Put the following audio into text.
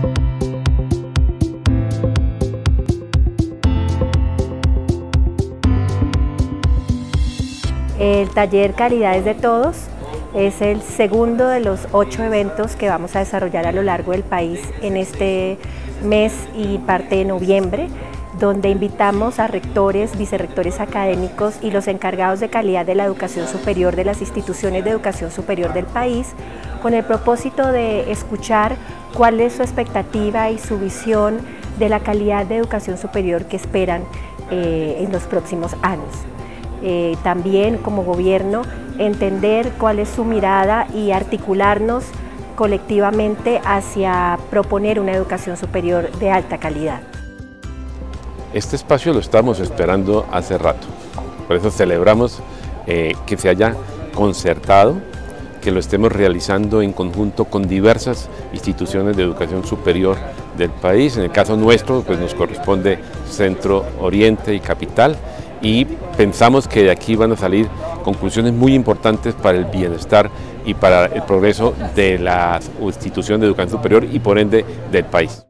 El taller Calidad es de Todos es el segundo de los 8 eventos que vamos a desarrollar a lo largo del país en este mes y parte de noviembre, donde invitamos a rectores, vicerrectores académicos y los encargados de calidad de la educación superior de las instituciones de educación superior del país, con el propósito de escuchar cuál es su expectativa y su visión de la calidad de educación superior que esperan en los próximos años. También como gobierno entender cuál es su mirada y articularnos colectivamente hacia proponer una educación superior de alta calidad. Este espacio lo estamos esperando hace rato, por eso celebramos que se haya concertado, que lo estemos realizando en conjunto con diversas instituciones de educación superior del país. En el caso nuestro, pues nos corresponde Centro Oriente y Capital, y pensamos que de aquí van a salir conclusiones muy importantes para el bienestar y para el progreso de la institución de educación superior y por ende del país.